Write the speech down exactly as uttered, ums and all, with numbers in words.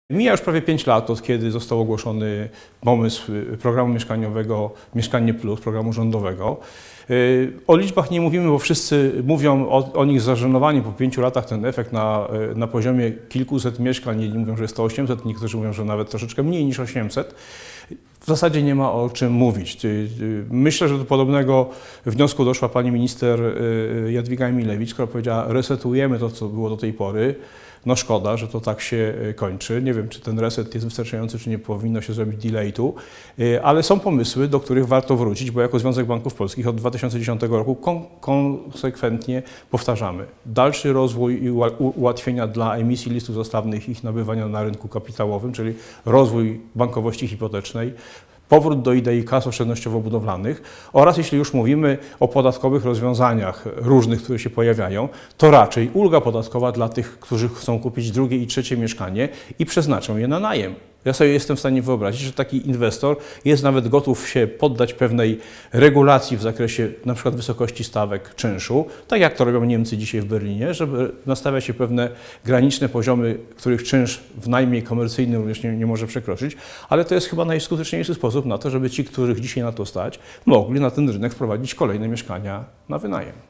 Mija już prawie pięć lat, od kiedy został ogłoszony pomysł programu mieszkaniowego Mieszkanie Plus, programu rządowego. O liczbach nie mówimy, bo wszyscy mówią o, o nich z zażenowaniem. Po pięciu latach ten efekt na, na poziomie kilkuset mieszkań, jedni mówią, że jest to osiemset, niektórzy mówią, że nawet troszeczkę mniej niż osiemset. W zasadzie nie ma o czym mówić. Myślę, że do podobnego wniosku doszła pani minister Jadwiga Emilewicz, która powiedziała: resetujemy to, co było do tej pory. No szkoda, że to tak się kończy. Nie wiem, czy ten reset jest wystarczający, czy nie powinno się zrobić delayu, ale są pomysły, do których warto wrócić, bo jako Związek Banków Polskich od dwa tysiące dziesiątego roku kon konsekwentnie powtarzamy. Dalszy rozwój i ułatwienia dla emisji listów zastawnych i ich nabywania na rynku kapitałowym, czyli rozwój bankowości hipotecznej, powrót do idei kas oszczędnościowo-budowlanych oraz jeśli już mówimy o podatkowych rozwiązaniach różnych, które się pojawiają, to raczej ulga podatkowa dla tych, którzy chcą kupić drugie i trzecie mieszkanie i przeznaczą je na najem. Ja sobie jestem w stanie wyobrazić, że taki inwestor jest nawet gotów się poddać pewnej regulacji w zakresie na przykład wysokości stawek czynszu, tak jak to robią Niemcy dzisiaj w Berlinie, żeby nastawiać się pewne graniczne poziomy, których czynsz w najmie komercyjnym również nie, nie może przekroczyć, ale to jest chyba najskuteczniejszy sposób na to, żeby ci, których dzisiaj na to stać, mogli na ten rynek wprowadzić kolejne mieszkania na wynajem.